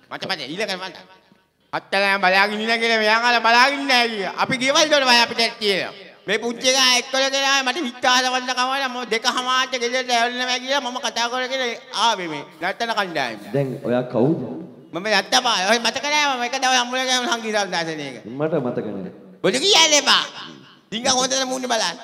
මට ඊළඟට මට අත්තලා බලාගෙන ඉන්න කියලා මෙයා කාලා බලාගෙන නැහැ කිය. අපි ගෙවල් වල අපිට තියෙනවා. මේ පුංචි එකා එක්කල ගෙනා මට විත්තාසවන්න කමලා මම දෙකමාරට ගෙදරට ඇවිල්ලා කියලා මම කතා කරගෙන ආවේ මේ නැත්තන කණ්ඩායම. දැන් ඔයා කවුද? මම යත්තපා. ඔය මතක නැහැ මම එක දවස් හම්බුලා ගියාම සංගීත දාසනයක. මට මතක නැහැ. ඔය කියන්නේ බා. ඩිංගා හොඳට මුන්නේ බලන්න.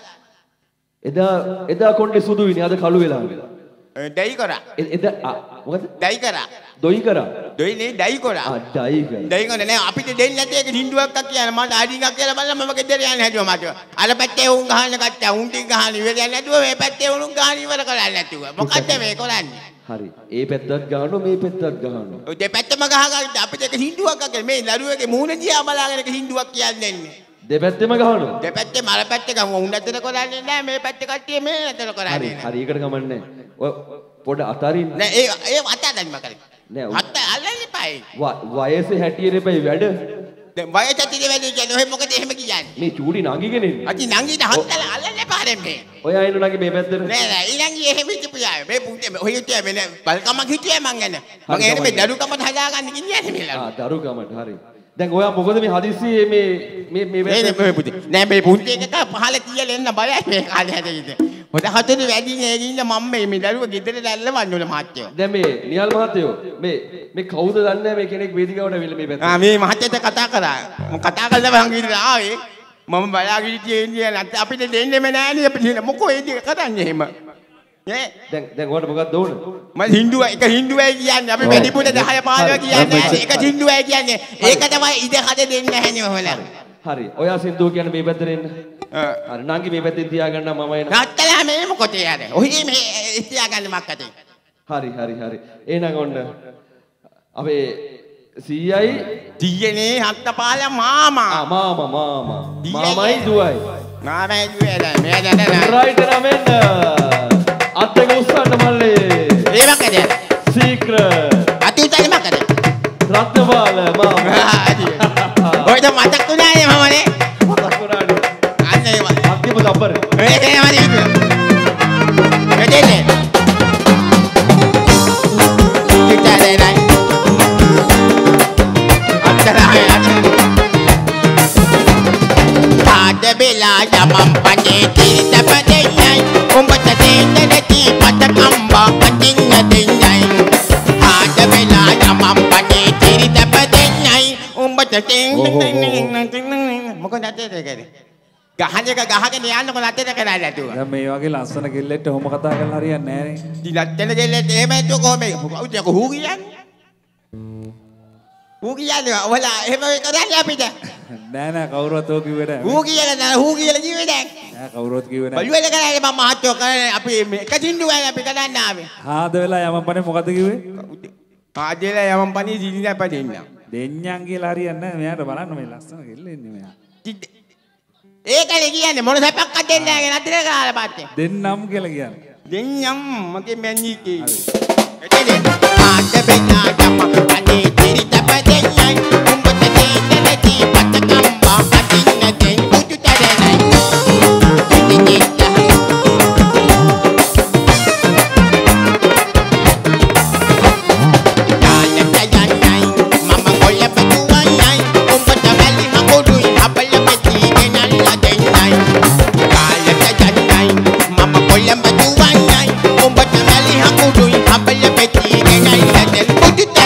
එදා කොණ්ඩේ සුදු විනේ අද කළු වෙලා. ඩයි කරා. එදා මොකද? ඩයි කරා. දොයි කරා. දොයි නේ ඩයි කරා. ඩයි කරා. ඩයි කරා නෑ අපිට දෙන්නේ නැති එක හින්දුවක් කියන මට ආඩිංගක් කියලා බලලා මම ගෙදර යන්නේ හැදුවා මට. අර පැත්තේ උන් ගහන කච්චා උන් ටික ගහන ඉවර යන්නේ නැතුව මේ පැත්තේ උන් ගහන ඉවර කරන්නේ නැතුව. මොකද්ද මේ කරන්නේ? හරි. ඒ පැත්තත් ගහනවා මේ පැත්තත් ගහනවා. ඔය දෙපැත්තම ගහගන්න අපිට එක හින්දුවක් අගල මේ දරුවගේ මූණ දිහා බලාගෙන එක හින්දුවක් කියන්නේ නැහැ. දෙපැත්තෙම ගහනවා. දෙපැත්තේ මල පැත්තේ ගම උන් ඇතර කරන්නේ නැහැ මේ පැත්තේ කට්ටිය මේ ඇතර කරන්නේ නැහැ. හරි ඒකට ගමන්නේ නැහැ. ඔය පොඩ අතරින් නෑ ඒ අතරින් මකරේ. නෑ අත අල්ලන්න එපායි. වයසේ හැටියෙ දෙපයි වැඩ. දැන් වයස ඇතිනේ වැඩි කියන්නේ ඔහෙ මොකද එහෙම කියන්නේ? මේ චූඩි නංගිගෙන ඉන්නේ. අති නංගිට හත්තල අල්ලන්න එපා දෙන්නේ. ඔය අයින නංගි මේ පැත්තට. නෑ ඊළඟි එහෙම හිටපියා. මේ පුතේ ඔය හිටියා මේ බල්කමක් හිටියා මං ගැන. මං එන්නේ මේ දරුකමට හදාගන්න කියන්නේ මේ ළඟ. දරුකමට හරි. දැන් ඔයා මොකද මේ හදිස්සියේ මේ පුතේ. නෑ මේ පුතේ එක පහල තියලා එන්න බලයි මේ කාලේ හැදෙන්නේ. හොඳ හතේ වැඩි නේ ගින්න මම මේ දරුව ගෙදරට ඇල්ලවන්න ඕන මහත්තයෝ. දැන් මේ නිහල් මහත්තයෝ මේ කවුද දන්නේ මේ කෙනෙක් වේදිකාවට ඇවිල්ලා මේ පැත්තට. මේ මහත්තයාට කතා කරා. මම කතා කළා මං ගිහින් ආවේ. මම බලාගෙන ඉන්නේ නැත්නම් අපිට දෙන්නෙම නෑනේ අපිට මොකෝ ඒ දෙක කරන්නේ එහෙම. නේ දැන් ඔයාලට මොකක්ද ඕන? මම හින්දුව එක හින්දුවයි කියන්නේ අපි වැඩිපුර 10 15 කියන්නේ එක හින්දුවයි කියන්නේ ඒක තමයි ඉඩ හද දෙන්නේ නැහැනේ ඔයාලා. හරි. ඔයා සින්දුව කියන්නේ මේ පැත්තට එන්න. හරි නංගි මේ පැත්තෙන් තියාගන්න මම එන. නැත්තලා මේ මොකද යන්නේ? ඔහි මේ තියාගන්න මක්කතේ. හරි. එහෙනම් ඔන්න අපේ සීයයි දියනේ හත්තපාල මාමා. මාමයි දුවයි. මාමයි දුවයි මේ දැන රයිට් නමෙන් අත් දෙක උස්සන්න මල්ලේ. ඒ මොකද? සීක්‍රට්. අතීතේ මොකද? රත්නපාල මාමා. ඔයද මතක් වුණානේ මමනේ. මතක් වුණානේ. අන්න ඒව. අන්තිම දබ්බර. මේකේ මදි. මෙතනේ. කිට්ටානේ නයි. අත්තරාය අතර. ආද බෙලා යමම් පනේ තීතපදෙන්නයි. උඹට දෙන්නති පතකම්බා අතින්න දෙන්නයි. ආද බෙලා යමම් පනේ තීතපදෙන්නයි. උඹට දෙන්න මොකද නැතේ කරේ? ගහන එක ගහගෙන යන්නකො නැතේ කරලා නැතුව. දැන් මේ වගේ ලස්සන කෙල්ලෙක්ට ඔහොම කතා කරලා හරියන්නේ නැහැ නේ. ඉතින් නැත්තේ කෙල්ලෙක් එහෙම හිතුව කොහොමද? උදේ කොහොම කියන්නේ? ඌ කියන්නේ ඔයාලා එහෙම කරන්නේ අපිට. නෑ කවුරුවත් ඕක කිව්වේ නෑ. ඌ කියලා නෑ ඌ කියලා කිව්වේ නෑ. නෑ කවුරුවත් කිව්වේ නෑ. බලුවල කරන්නේ මම මහත්යෝ කරන්නේ අපි එක සින්දුවයි අපි කරන්න ආවේ. ආද වෙලා යමන් පනේ මොකද කිව්වේ? ආදේලා යමන් පනේ සින්දුවයි පදින්න. දෙඤ්ඤම් කියලා හරියන්නේ නෑ. මෙයාට බලන්න මේ ලස්සන කෙල්ල ඉන්නේ මෙයා. ඒකනේ කියන්නේ මොන සැපක්වත් දෙන්නේ නැහැ නේද කාලා පාත්තේ. දෙන්නම් කියලා කියන්නේ. දෙඤ්ඤම් මගේ මැණිකේ. එතනේ ආද බෙනා යම අනේ තිරිත පදෙන්නයි උඹට දෙන්නති පතකම්බා අතින්න දෙන්න පුතුතරයි. Put it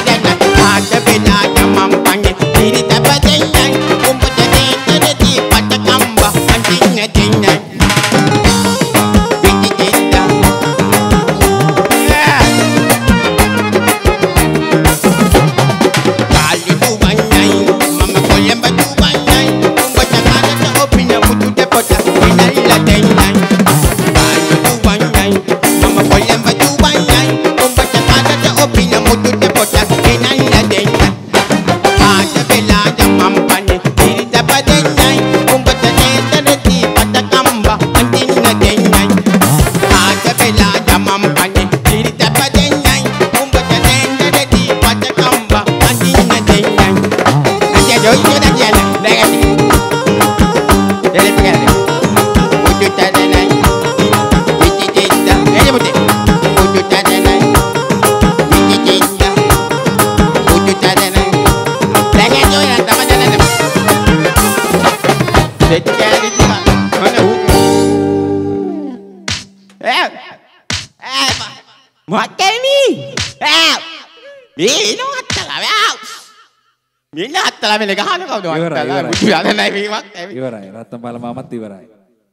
මේ නෝ අත්තලා මෙන්න අත්තලා මෙල ගහන කවුද අත්තලා බුදු අද නැහැ මේවත් ඉවරයි රත්න බල මාමත් ඉවරයි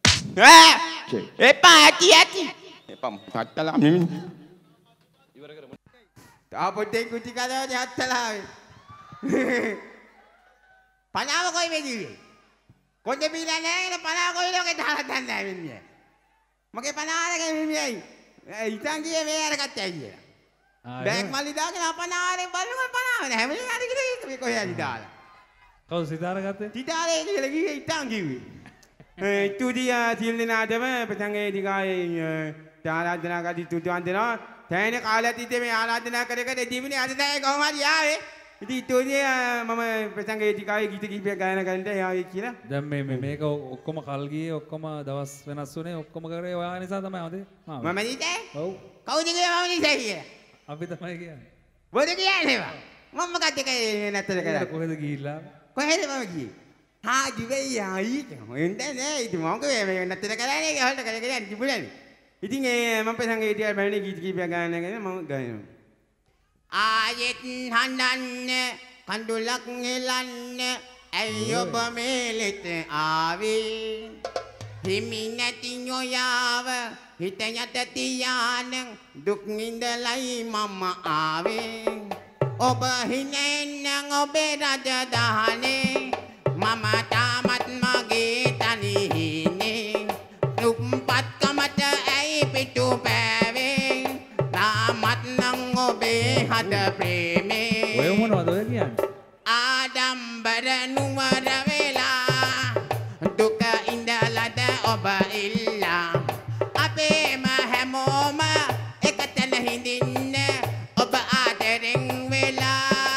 එපා ඇති එපා අත්තලා මෙන්න ඉවර කරමු තාපොටේ කුටි කතාවේ අත්තලා පනාව කොයි වෙදිවේ කොණ්ඩේ බීලා නැහැ පනාව කොයි ලෝකේ දාලා දන්නේ වෙන්නේ මගේ පනාවලගේ මෙයි ඉතින් ගියේ මේ අර කට්ටයි කියලා බෑග් මල්ලි දාගෙන පනාවලේ බලනවා පනාව නැහැ හැමලේ හරි කියලා මේ කොහේ හරි දාලා කවුද සිතාර ගත්තේ සිතාරේ කියලා ගියේ ඉතින් කිව්වේ තුදියා තිල් දිනාදම පතංගේ දිගායේ ආරාධනා කරති තුතුන් දෙනවා තෑනේ කාලයක් ඉතින් මේ ආරාධනා කර කර දීමිනේ අද දැයි කොහොම හරි ආවේ ඉතින් තුදියා මම පතංගේ දිගායේ ගීත කීපයක් ගායනා කරන්න යාවේ කියලා දැන් මේක ඔක්කොම කල් ගියේ ඔක්කොම දවස් වෙනස් වුණේ ඔක්කොම කරේ ඔයා නිසා තමයි හොදේ මම නිතේ ඔව් කවුද කිව්වා මම නිතේ කියලා අපි තමයි කියන්නේ බොද කියන්නේ මම මොකක්ද නැත්තර කරා කොහෙද ගිහිල්ලා කොහෙද මම ගියේ හා දිවේ යයි එන්නේ නෑ ඉතින් මම මේ නැත්තර කරානේ ඒක හොල්ට කරගෙන තිබුණානේ ඉතින් මම පසංගේ හිටියා බැලුනේ ගීත කීපයක් ගායනා කරගෙන මම ගායනා ආයෙත් හඬන්න කඳුලක් නෙලන්න ඇයි ඔබ මෙලෙත ආවේ හිමි නැති ඔයාව හිත යට තියාන දුක් නිඳලයි මම ආවේ ඔබ හිනෙන් ඔබේ රජදහනේ මම තාමත් මගේ තනි හිනේ දුක්පත් කමට ඇයි පිටු පෑවේ තාමත් නම් ඔබේ හද ප්‍රේමේ ඔය මොනවද ඔය කියන්නේ ආඩම්බර නුවර වෙලා දුක ඉඳලද ඔබ ඉල්ලා අපේම හැමෝම එකතන හිඳින්න ඔබ ආදරෙන් වෙලා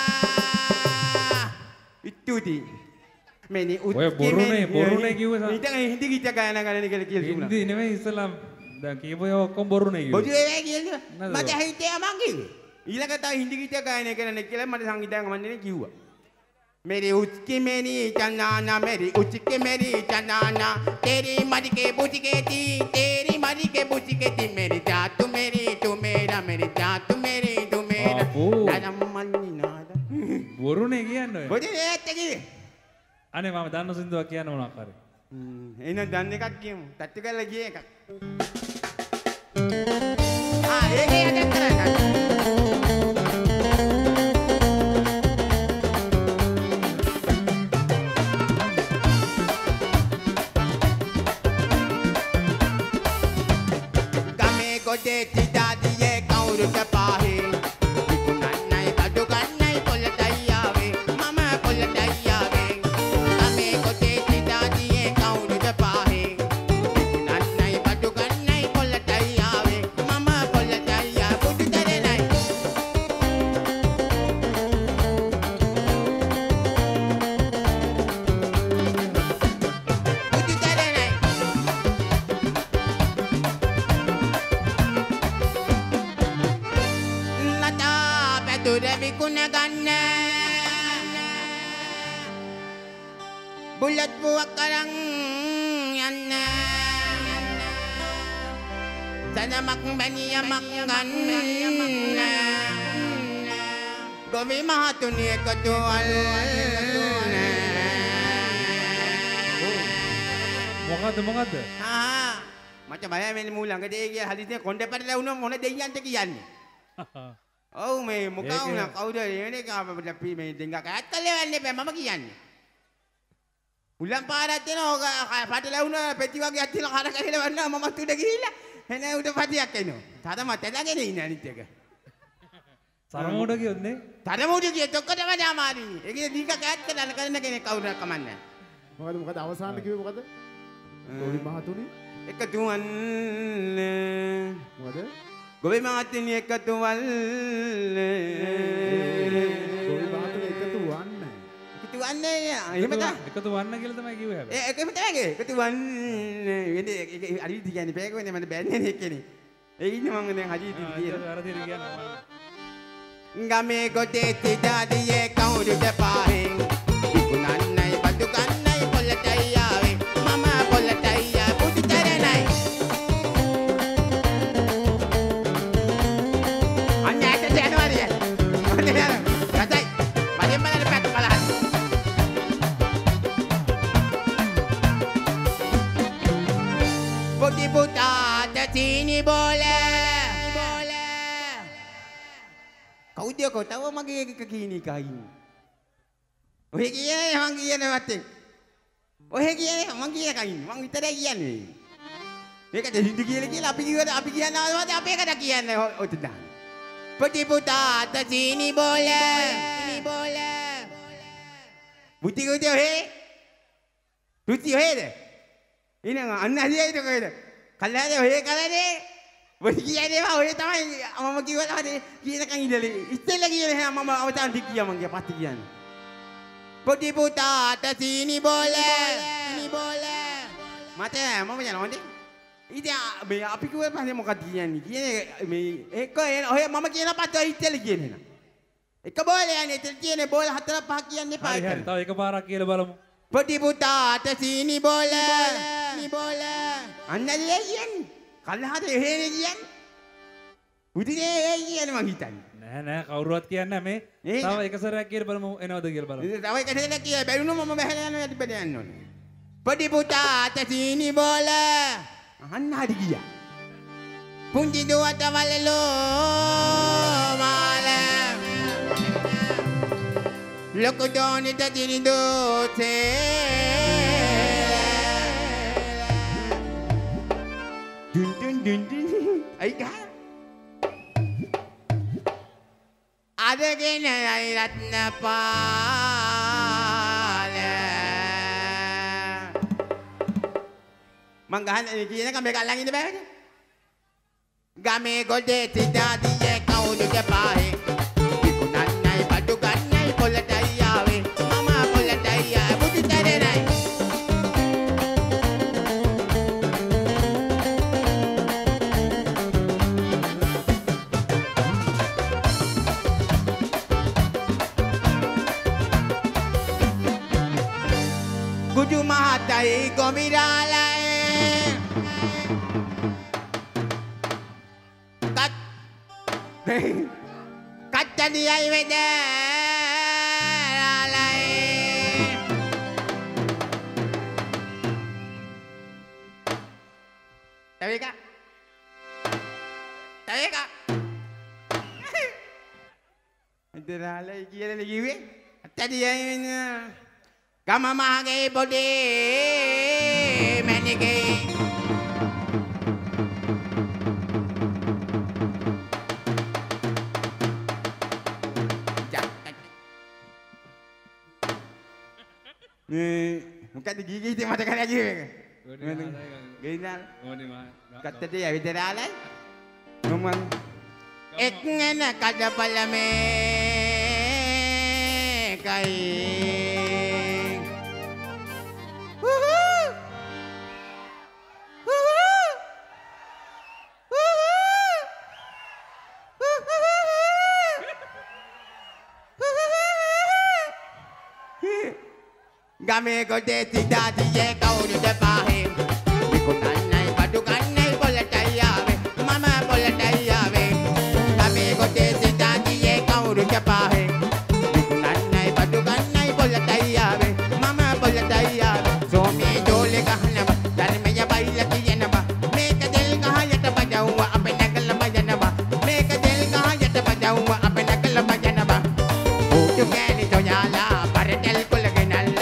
ඉතුටි මෙනි ඔය බොරුනේ කිව්වේ ඉතින් හින්දි ගීත ගායනා කරන්න කියලා තිබුණා හින්දි නෙමෙයි ඉස්සලා දැන් කියපුව ඔක්කොම බොරුනේ කිව්වේ බොරු වේ කියලා මට හිතේ මං කිව්වේ ඊළඟට හින්දි ගීත ගායනා කරන්න කියලා මට සංගීතය ගමන්නේ කිව්වා मेरी उसकी मेरी चनाना मेरी उसकी मेरी चनाना तेरी मरी के बुझ के थी तेरी मरी के बुझ के थी मेरी जात तू मेरी तू मेरा मेरी जात तू मेरी तू मेरा नादम मन्नी नादा බොරුනේ කියන්නේ ඔය බොරු ඒත් කිව්වේ අනේ මම දන්න සින්දුවක් කියන්න මොනවක් හරි එහෙනම් දන්න එකක් කියමු තට්ටු කරලා ගියේ එකක් ඒකේ යදක් කරන්න Deti dadi ye kauru ke pahe Nannai badu kannai polatayave mama polatayave Ame ko deti dadi ye kauru ke pahe Nannai badu kannai polatayave mama polatayave budu tarenai budu tarenai Vikuna ganna bulat buwak karang yanna sana makbaniya makganna gomi mahatuni katual මොකද්ද මට බයයි මේ මූලංග දෙය කියලා හදිසියේ කොණ්ඩේ පැටලලා වුණා මොන දෙයියන්ට කියන්නේ ඔව් මේ මොකා වුණා කවුද එන්නේ කාපට අපි මේ දෙංග කෑත් කල්ලේ වෙන්නේ බෑ මම කියන්නේ උලම් පාරක් දෙනවා පටල වුණා පෙති වගේ අත්තිලා කර කැහිලා වන්නා මම උඩ ගිහිල්ලා එන උඩ පටියක් එනවා තරම තැලගෙන ඉන්න අනිත් එක තරමෝඩ කියොත් නේ තරමෝඩ කියොත් ඔක්කොටම දාමාරි ඒකේ දීක කෑත් කරන කෙනෙක් කවුරුත් කමන්නේ මොකද අවසාන කිව්වේ මොකද ගොවි මහතුනි එකතු වන්න මොකද ගොවි මහතුනි එකතු වන්න ගොවි මහතුනි එකතු වන්න එහෙමද එකතු වන්න කියලා තමයි කිව්වේ හැබැයි ඒකම තමයි එකතු වන්න වෙන්නේ අරිදි කියන්නේ බෑග වෙන්නේ මම බෑන්නේ එක්කනේ ඒ ඉන්නේ මම දැන් හදිදි කියන අරදින කියනවා ගමේ ගොඩේ තිදාදියේ කවුරුද පාහෙන් විකුණන්නයි බඩු ගන්නයි පොල්ලටයි ආවේ මම පොල්ලටයි ආ බුදු තරණයි අන්නයට ජනවාරිය තව මගේ එක කීනි කයින්. ඔය කියන්නේ මං කියන්නේ මත්තේ. ඔය කියන්නේ මං කියන කයින් මං විතරයි කියන්නේ. මේකට හින්දු කියලා අපි කිව්වද අපි කියනවාද අපේ එකට කියන්නේ ඔත දාන්න. පොටි පුතා තසීනි බෝල. බෝල. බුද්ධි ගෝතිය හේ. තුති හේද? ඉතින් අන්න හදියයිද කොහෙද? කල්ලාදේ ඔය කරන්නේ. ඔය කියන්නේ ඔය තමයි මම කිව්වා තමයි කියනකන් ඉඳලේ. ඉස්සෙල්ලා කියන්නේ මම අවතාර ටික කියා මං පස්සේ කියන්නේ. පොටි පුතා තසීනි බෝල. බෝල. මට මම යනවානේ. ඉතින් මේ අපි කිව්වේ පස්සේ මොකක්ද කියන්නේ? කියන්නේ මේ එක ඔය මම කියන පස්සේ ඉස්සෙල්ලා කියන්නේ නේද? එක බෝලයක් නේ ඉතින් කියන්නේ බෝල 4 5 කියන්නේ පායි. හරි තව එකපාරක් කියලා බලමු. පොටි පුතා තසීනි බෝල. බෝල. අන්නදී කියන්නේ. කල්හාද එහෙනේ කියන්නේ. උදිනේ කියන්නේ මං හිතන්නේ. නෑ කවුරුවත් කියන්නේ මේ තව එක සැරයක් කියලා බලමු එනවද කියලා බලමු. ඉතින් තව එක සැරයක් කියලා බැරිුණොත් මම බහැලා යනවා යටිපද යන්න ඕනේ. පොටි පුතා තසීනි බෝල. අහන්න හරි ගියා. පුංචි දුවට වලලෝ මාල. ලොකු දෝනිට දිනි දෝසේ. Dun. Ay ka? Adagin ay ratna pala. Manggahan ay kaya na kami kalangin na ba? Game gode tidadi ye kaulo ke pahe. Ikunan nay padugan nay polatay yawe. Mama polatay yawe buti tare nay. Guju mahatay gomiralay. Katani ay vedaralay. Tawi ka. Vedaralay kiyala ligiwe. Katani ay Gamamage body manige. Bukan gigi itu mata kan lagi. Gina. Kata dia videralan. Memang ekngena kada palame kai. Game gode tidadi ye kaulo de pahe. Ikunan nay padugan nay polatay yawe. Mama polatay yawe. Game gode tidadi ye kaulo de pahe. Ikunan nay padugan nay polatay yawe. Mama polatay yawe. So me dole kahana ba. Dal me ya baila kiyana ba. Me kadel kahayata ba jawa ape nagal ba jana ba. Me kadel kahayata ba jawa ape nagal ba jana ba. O tu kani to yala paredel ko lagay nalla.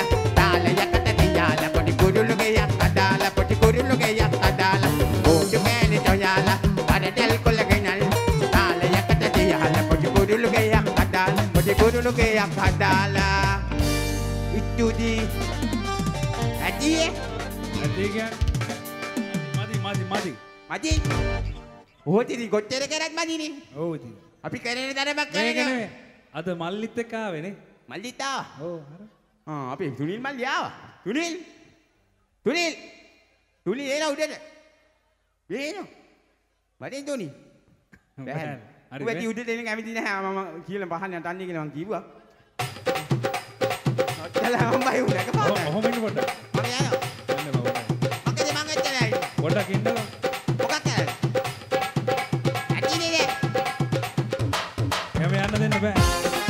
Guru ke yang kadala itu di Adi kan mati oh tiri gocere kerat mati ni ඔව් ඉතින් අපි කරේ තරමක් මේක කරේ නෙමෙයි අද මල්ලිත් එක්ක ආවේනේ මල්ලිත් ආවා ඔව් හරි අපි සුනිල් මල්ලි ආවා සුනිල් එන උඩට එන මඩෙන් තොනි බෑ හරි ඔය උඩට එන කැමති නැහැ මම කියලා පහන්න යන්නේ කියලා මං කිව්වා ඔච්චලා මම බයි උඩ එකපාරට ඔහොම ඉන්න පොඩ්ඩක් මම යනවා මකද මං එච්චරයි පොඩ්ඩක් ඉන්නකෝ මොකක් කරන්නේ ඇටිනේ එහෙම යන්න දෙන්න බෑ